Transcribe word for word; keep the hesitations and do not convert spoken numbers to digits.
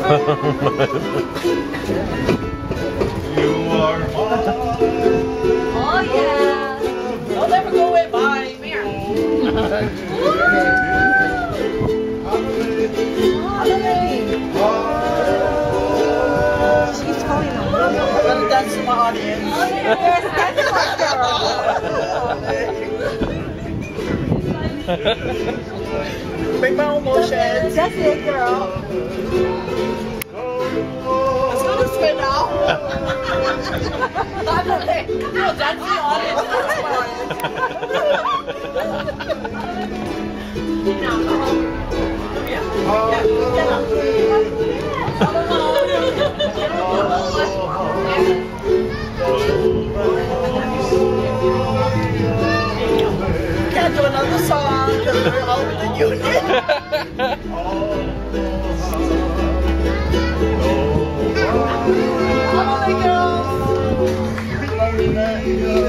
You are mine. Oh yeah. Don't ever go away. Bye. Come here. She's calling them. I'm gonna dance to my audience. Yes, that's my girl. Make my own motions. That's it, girl. Let's go this way now. No, that's the audience. That's my Can't do another song because we're all in the unit. Come on, girls.